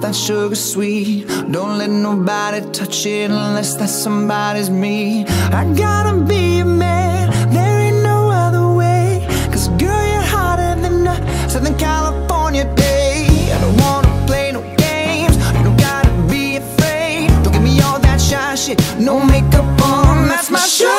that sugar sweet. Don't let nobody touch it unless that somebody's me. I gotta be a man, there ain't no other way. Cause girl, you're hotter than a Southern California day. I don't wanna play no games, you don't gotta be afraid. Don't give me all that shy shit, no makeup on, that's my show.